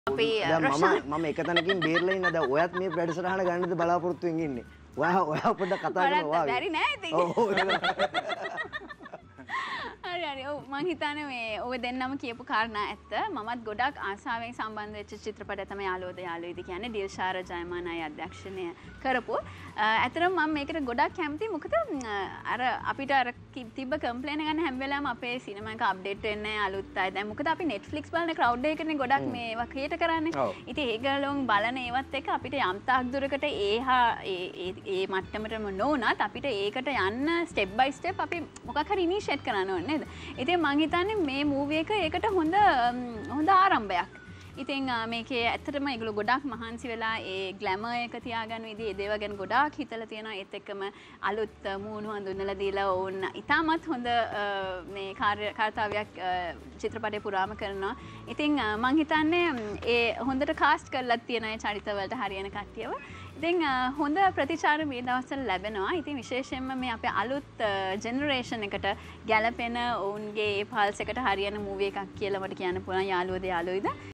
අපි මම එක තැනකින් බේරලා ඉන්න. දැන් ඔයත් මේ වැඩසටහන ගන්නද බලාපොරොත්තු වෙමින් ඉන්නේ. ඔයා පොඩ්ඩක් කතා කරනවා. බැරි නෑ ඉතින්. හරි ඔව් මං හිතන්නේ මේ ඔය දෙන්නම කියපු කාරණා ඇත්ත. මමත් ගොඩක් ආසාවෙන් සම්බන්ධ වෙච්ච චිත්‍රපටය තමයි යාළුවෝද යාළුවෝයිද කියන්නේ දිල්ෂාර ජයමානයි අධ්‍යක්ෂණය කරපු. ඇත්තටම මම මේකට ගොඩක් කැමතියි. මොකද අර අපිට අර තිබ්බ කම්ප්ලේන් ගන්න හැම වෙලාවෙම අපේ සිනමා එක අප්ඩේට් වෙන්නේ නැහැ අලුත් අය. දැන් මොකද අපි Netflix බලන ක්‍රවුඩ් එකකනේ ගොඩක් මේවා ක්‍රියේට් කරන්නේ. ඉතින් ඒගොල්ලෝන් බලන ඒවත් එක්ක අපිට යම් තාක් දුරකට ඒ මට්ටමටම නොවුනත් අපිට ඒකට යන්න ස්ටෙප් බයි ස්ටෙප් අපි මොකක් හරි ඉනිෂියේට් කරන්න ඕනේ නේද? ඉතින් මං හිතන්නේ මේ මූවි එක ඒකට හොඳ ආරම්භයක්. ඉතින් මේකේ ඇත්තටම ඒගොල්ලෝ ගොඩක් මහන්සි වෙලා ඒ ග්ලැමර් එක තියාගන්න විදිහ ඒ දේවල් ගැන ගොඩාක් හිතලා තියෙනවා. ඒත් එක්කම අලුත් මූණු හඳුන්වලා දීලා ඕන්න ඉතාමත් හොඳ මේ කාර්යයක් චිත්‍රපටය පුරාම කරනවා. ඉතින් මං හිතන්නේ ඒ හොඳට කාස්ට් කරලා තියෙන ඒ චරිතවලට හරියන කට්ටියව. ඉතින් හොඳ ප්‍රතිචාර මේ දවස්වල ලැබෙනවා. ඉතින් විශේෂයෙන්ම මේ අපේ අලුත් ජෙනරේෂන් එකට ගැලපෙන ඔවුන්ගේ පල්ස් එකට හරියන මූවි එකක් කියලා මට කියන්න පුළුවන් යාළුවෝද යාළුවෝයිද.